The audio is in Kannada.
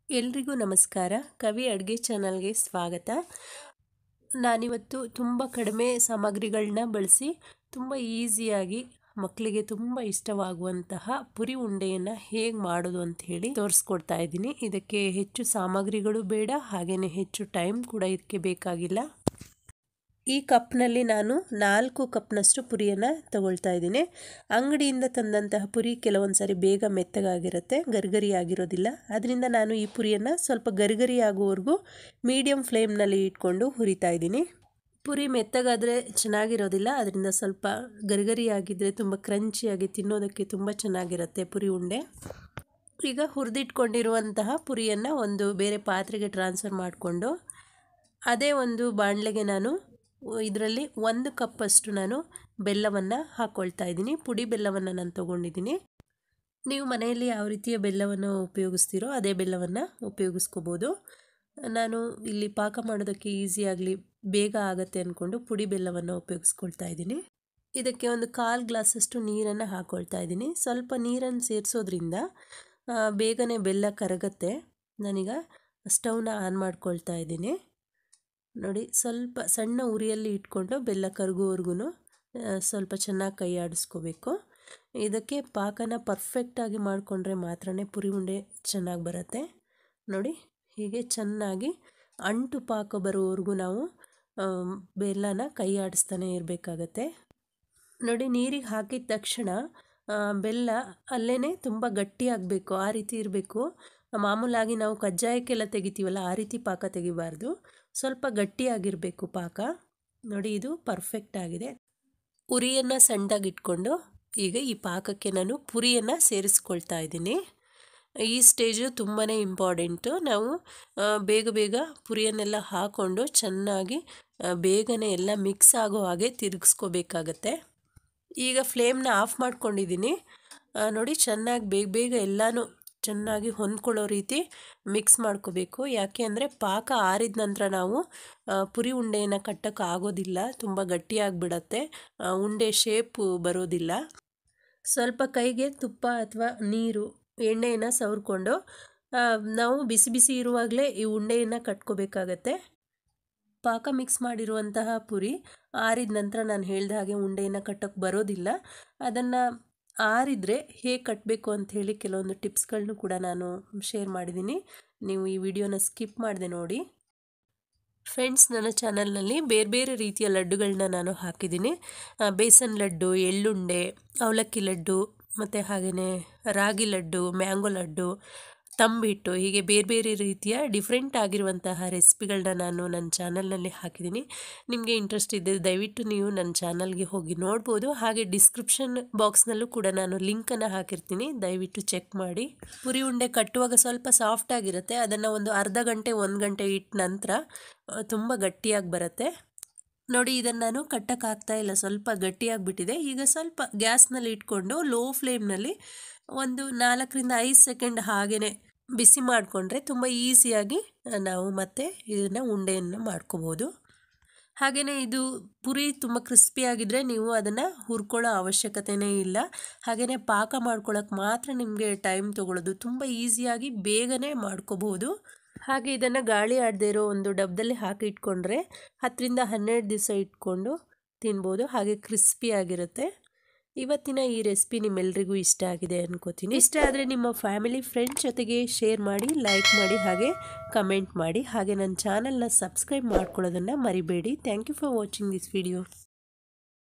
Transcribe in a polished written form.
ಎಲ್ರಿಗೂ ನಮಸ್ಕಾರ. ಕವಿ ಅಡುಗೆ ಚಾನಲ್ಗೆ ಸ್ವಾಗತ. ನಾನಿವತ್ತು ತುಂಬ ಕಡಿಮೆ ಸಾಮಗ್ರಿಗಳನ್ನ ಬಳಸಿ ತುಂಬ ಈಸಿಯಾಗಿ ಮಕ್ಕಳಿಗೆ ತುಂಬ ಇಷ್ಟವಾಗುವಂತಹ ಪುರಿ ಉಂಡೆಯನ್ನು ಹೇಗೆ ಮಾಡೋದು ಅಂತ ಹೇಳಿ ತೋರಿಸ್ಕೊಡ್ತಾ ಇದ್ದೀನಿ. ಇದಕ್ಕೆ ಹೆಚ್ಚು ಸಾಮಗ್ರಿಗಳು ಬೇಡ, ಹಾಗೆಯೇ ಹೆಚ್ಚು ಟೈಮ್ ಕೂಡ ಇದಕ್ಕೆ ಬೇಕಾಗಿಲ್ಲ. ಈ ಕಪ್ನಲ್ಲಿ ನಾನು 4 ಕಪ್ನಷ್ಟು ಪುರಿಯನ್ನು ತಗೊಳ್ತಾ ಇದ್ದೀನಿ. ಅಂಗಡಿಯಿಂದ ತಂದಂತಹ ಪುರಿ ಕೆಲವೊಂದು ಸಾರಿ ಬೇಗ ಮೆತ್ತಗಾಗಿರುತ್ತೆ, ಗರಿಗರಿ ಆಗಿರೋದಿಲ್ಲ. ಅದರಿಂದ ನಾನು ಈ ಪುರಿಯನ್ನು ಸ್ವಲ್ಪ ಗರಿಗರಿ ಆಗುವವರೆಗೂ ಮೀಡಿಯಮ್ ಫ್ಲೇಮ್ನಲ್ಲಿ ಇಟ್ಕೊಂಡು ಹುರಿತಾ ಇದ್ದೀನಿ. ಪುರಿ ಮೆತ್ತಗಾದರೆ ಚೆನ್ನಾಗಿರೋದಿಲ್ಲ, ಅದರಿಂದ ಸ್ವಲ್ಪ ಗರಿಗರಿ ಆಗಿದ್ದರೆ ತುಂಬ ಕ್ರಂಚಿಯಾಗಿ ತಿನ್ನೋದಕ್ಕೆ ತುಂಬ ಚೆನ್ನಾಗಿರುತ್ತೆ ಪುರಿ ಉಂಡೆ. ಈಗ ಹುರಿದಿಟ್ಕೊಂಡಿರುವಂತಹ ಪುರಿಯನ್ನು ಒಂದು ಬೇರೆ ಪಾತ್ರೆಗೆ ಟ್ರಾನ್ಸ್ಫರ್ ಮಾಡಿಕೊಂಡು ಅದೇ ಒಂದು ಬಾಣಲೆಗೆ ನಾನು ಇದರಲ್ಲಿ 1 ಕಪ್ಪಷ್ಟು ನಾನು ಬೆಲ್ಲವನ್ನು ಹಾಕ್ಕೊಳ್ತಾ ಇದ್ದೀನಿ. ಪುಡಿ ಬೆಲ್ಲವನ್ನು ನಾನು ತೊಗೊಂಡಿದ್ದೀನಿ. ನೀವು ಮನೆಯಲ್ಲಿ ಯಾವ ರೀತಿಯ ಬೆಲ್ಲವನ್ನು ಉಪಯೋಗಿಸ್ತೀರೋ ಅದೇ ಬೆಲ್ಲವನ್ನು ಉಪಯೋಗಿಸ್ಕೋಬೋದು. ನಾನು ಇಲ್ಲಿ ಪಾಕ ಮಾಡೋದಕ್ಕೆ ಈಸಿಯಾಗಲಿ ಬೇಗ ಆಗುತ್ತೆ ಅಂದ್ಕೊಂಡು ಪುಡಿ ಬೆಲ್ಲವನ್ನು ಉಪಯೋಗಿಸ್ಕೊಳ್ತಾ ಇದ್ದೀನಿ. ಇದಕ್ಕೆ ಒಂದು 1/4 ಗ್ಲಾಸಷ್ಟು ನೀರನ್ನು ಹಾಕ್ಕೊಳ್ತಾ ಇದ್ದೀನಿ. ಸ್ವಲ್ಪ ನೀರನ್ನು ಸೇರಿಸೋದ್ರಿಂದ ಬೇಗನೆ ಬೆಲ್ಲ ಕರಗುತ್ತೆ. ನಾನೀಗ ಸ್ಟವ್ನ ಆನ್ ಮಾಡ್ಕೊಳ್ತಾ ಇದ್ದೀನಿ. ನೋಡಿ, ಸ್ವಲ್ಪ ಸಣ್ಣ ಉರಿಯಲ್ಲಿ ಇಟ್ಕೊಂಡು ಬೆಲ್ಲ ಕರಗುವವರೆಗೂ ಸ್ವಲ್ಪ ಚೆನ್ನಾಗಿ ಕೈ ಆಡಿಸ್ಕೋಬೇಕು. ಇದಕ್ಕೆ ಪಾಕನ ಪರ್ಫೆಕ್ಟಾಗಿ ಮಾಡಿಕೊಂಡ್ರೆ ಮಾತ್ರನೇ ಪುರಿ ಉಂಡೆ ಚೆನ್ನಾಗಿ ಬರುತ್ತೆ. ನೋಡಿ, ಹೀಗೆ ಚೆನ್ನಾಗಿ ಅಂಟು ಪಾಕ ಬರುವವರೆಗೂ ನಾವು ಬೆಲ್ಲನ ಕೈ ಆಡಿಸ್ತಾನೆ ಇರಬೇಕಾಗತ್ತೆ. ನೋಡಿ, ನೀರಿಗೆ ಹಾಕಿದ ತಕ್ಷಣ ಬೆಲ್ಲ ಅಲ್ಲೇ ತುಂಬ ಗಟ್ಟಿಯಾಗಬೇಕು, ಆ ರೀತಿ ಇರಬೇಕು. ಮಾಮೂಲಾಗಿ ನಾವು ಕಜ್ಜಾಯಕ್ಕೆಲ್ಲ ತೆಗಿತೀವಲ್ಲ ಆ ರೀತಿ ಪಾಕ ತೆಗಿಬಾರ್ದು, ಸ್ವಲ್ಪ ಗಟ್ಟಿಯಾಗಿರಬೇಕು ಪಾಕ. ನೋಡಿ, ಇದು ಪರ್ಫೆಕ್ಟ್ ಆಗಿದೆ. ಉರಿಯನ್ನು ಸಣ್ಣದಾಗಿ ಇಟ್ಕೊಂಡು ಈಗ ಈ ಪಾಕಕ್ಕೆ ನಾನು ಪುರಿಯನ್ನು ಸೇರಿಸ್ಕೊಳ್ತಾ ಇದ್ದೀನಿ. ಈ ಸ್ಟೇಜು ತುಂಬಾ ಇಂಪಾರ್ಟೆಂಟು. ನಾವು ಬೇಗ ಬೇಗ ಪುರಿಯನ್ನೆಲ್ಲ ಹಾಕ್ಕೊಂಡು ಚೆನ್ನಾಗಿ ಬೇಗನೆ ಎಲ್ಲ ಮಿಕ್ಸ್ ಆಗೋ ಹಾಗೆ ತಿರುಗಿಸ್ಕೋಬೇಕಾಗತ್ತೆ. ಈಗ ಫ್ಲೇಮ್ನ ಆಫ್ ಮಾಡ್ಕೊಂಡಿದ್ದೀನಿ. ನೋಡಿ, ಚೆನ್ನಾಗಿ ಬೇಗ ಬೇಗ ಎಲ್ಲನೂ ಚೆನ್ನಾಗಿ ಹೊಂದ್ಕೊಳ್ಳೋ ರೀತಿ ಮಿಕ್ಸ್ ಮಾಡ್ಕೋಬೇಕು. ಯಾಕೆ ಅಂದರೆ ಪಾಕ ಆರಿದ ನಂತರ ನಾವು ಪುರಿ ಉಂಡೆಯನ್ನು ಕಟ್ಟೋಕ್ಕೆ ಆಗೋದಿಲ್ಲ, ತುಂಬ ಗಟ್ಟಿಯಾಗಿಬಿಡತ್ತೆ, ಉಂಡೆ ಶೇಪು ಬರೋದಿಲ್ಲ. ಸ್ವಲ್ಪ ಕೈಗೆ ತುಪ್ಪ ಅಥವಾ ನೀರು ಎಣ್ಣೆಯನ್ನು ಸವರ್ಕೊಂಡು ನಾವು ಬಿಸಿ ಬಿಸಿ ಇರುವಾಗಲೇ ಈ ಉಂಡೆಯನ್ನು ಕಟ್ಕೋಬೇಕಾಗತ್ತೆ. ಪಾಕ ಮಿಕ್ಸ್ ಮಾಡಿರುವಂತಹ ಪುರಿ ಆರಿದ ನಂತರ ನಾನು ಹೇಳಿದ ಹಾಗೆ ಉಂಡೆಯನ್ನು ಕಟ್ಟೋಕ್ಕೆ ಬರೋದಿಲ್ಲ. ಅದನ್ನು ಆರಿದರೆ ಹೇಗೆ ಕಟ್ಟಬೇಕು ಅಂಥೇಳಿ ಕೆಲವೊಂದು ಟಿಪ್ಸ್ಗಳನ್ನೂ ಕೂಡ ನಾನು ಶೇರ್ ಮಾಡಿದ್ದೀನಿ. ನೀವು ಈ ವಿಡಿಯೋನ ಸ್ಕಿಪ್ ಮಾಡದೆ ನೋಡಿ. ಫ್ರೆಂಡ್ಸ್, ನನ್ನ ಚಾನಲ್ನಲ್ಲಿ ಬೇರೆ ಬೇರೆ ರೀತಿಯ ಲಡ್ಡುಗಳನ್ನ ನಾನು ಹಾಕಿದ್ದೀನಿ. ಬೇಸನ್ ಲಡ್ಡು, ಎಳ್ಳುಂಡೆ, ಅವಲಕ್ಕಿ ಲಡ್ಡು, ಮತ್ತು ಹಾಗೆಯೇ ರಾಗಿ ಲಡ್ಡು, ಮ್ಯಾಂಗೋ ಲಡ್ಡು, ತಂಬಿಟ್ಟು, ಹೀಗೆ ಬೇರೆ ಬೇರೆ ರೀತಿಯ ಡಿಫ್ರೆಂಟ್ ಆಗಿರುವಂತಹ ರೆಸಿಪಿಗಳನ್ನ ನಾನು ನನ್ನ ಚಾನಲ್ನಲ್ಲಿ ಹಾಕಿದ್ದೀನಿ. ನಿಮಗೆ ಇಂಟ್ರೆಸ್ಟ್ ಇದೆ ದಯವಿಟ್ಟು ನೀವು ನನ್ನ ಚಾನಲ್ಗೆ ಹೋಗಿ ನೋಡ್ಬೋದು. ಹಾಗೆ ಡಿಸ್ಕ್ರಿಪ್ಷನ್ ಬಾಕ್ಸ್ನಲ್ಲೂ ಕೂಡ ನಾನು ಲಿಂಕನ್ನು ಹಾಕಿರ್ತೀನಿ, ದಯವಿಟ್ಟು ಚೆಕ್ ಮಾಡಿ. ಪುರಿ ಉಂಡೆ ಕಟ್ಟುವಾಗ ಸ್ವಲ್ಪ ಸಾಫ್ಟ್ ಆಗಿರುತ್ತೆ. ಅದನ್ನು ಒಂದು ಅರ್ಧ ಗಂಟೆ 1 ಗಂಟೆ ಇಟ್ಟ ನಂತರ ತುಂಬ ಗಟ್ಟಿಯಾಗಿ ಬರುತ್ತೆ. ನೋಡಿ, ಇದನ್ನು ನಾನು ಕಟ್ಟೋಕ್ಕಾಗ್ತಾ ಇಲ್ಲ, ಸ್ವಲ್ಪ ಗಟ್ಟಿಯಾಗಿಬಿಟ್ಟಿದೆ. ಈಗ ಸ್ವಲ್ಪ ಗ್ಯಾಸ್ನಲ್ಲಿ ಇಟ್ಕೊಂಡು ಲೋ ಫ್ಲೇಮ್ನಲ್ಲಿ ಒಂದು 4 ರಿಂದ 5 ಸೆಕೆಂಡ್ ಹಾಗೆಯೇ ಬಿಸಿ ಮಾಡಿಕೊಂಡ್ರೆ ತುಂಬ ಈಸಿಯಾಗಿ ನಾವು ಮತ್ತೆ ಇದನ್ನು ಉಂಡೆಯನ್ನು ಮಾಡ್ಕೋಬೋದು. ಹಾಗೆಯೇ ಇದು ಪುರಿ ತುಂಬ ಕ್ರಿಸ್ಪಿಯಾಗಿದ್ದರೆ ನೀವು ಅದನ್ನು ಹುರ್ಕೊಳ್ಳೋ ಅವಶ್ಯಕತೆಯೇ ಇಲ್ಲ. ಹಾಗೆಯೇ ಪಾಕ ಮಾಡ್ಕೊಳ್ಳೋಕೆ ಮಾತ್ರ ನಿಮಗೆ ಟೈಮ್ ತೊಗೊಳ್ಳೋದು, ತುಂಬ ಈಸಿಯಾಗಿ ಬೇಗನೆ ಮಾಡ್ಕೋಬೋದು. ಹಾಗೆ ಇದನ್ನು ಗಾಳಿ ಆಡದೇ ಇರೋ ಒಂದು ಡಬ್ಬದಲ್ಲಿ ಹಾಕಿ ಇಟ್ಕೊಂಡ್ರೆ 10 ರಿಂದ 12 ದಿವಸ ಇಟ್ಕೊಂಡು ತಿನ್ಬೋದು. ಹಾಗೆ ಕ್ರಿಸ್ಪಿಯಾಗಿರುತ್ತೆ. ಇವತ್ತಿನ ಈ ರೆಸಿಪಿ ನಿಮ್ಮೆಲ್ಲರಿಗೂ ಇಷ್ಟ ಆಗಿದೆ ಅನ್ಕೋತೀನಿ. ಇಷ್ಟ ಆದರೆ ನಿಮ್ಮ ಫ್ಯಾಮಿಲಿ ಫ್ರೆಂಡ್ಸ್ ಜೊತೆಗೆ ಶೇರ್ ಮಾಡಿ, ಲೈಕ್ ಮಾಡಿ, ಹಾಗೆ ಕಮೆಂಟ್ ಮಾಡಿ. ಹಾಗೆ ನನ್ನ ಚಾನಲ್ನ ಸಬ್ಸ್ಕ್ರೈಬ್ ಮಾಡ್ಕೊಳ್ಳೋದನ್ನು ಮರಿಬೇಡಿ. Thank you for watching this video.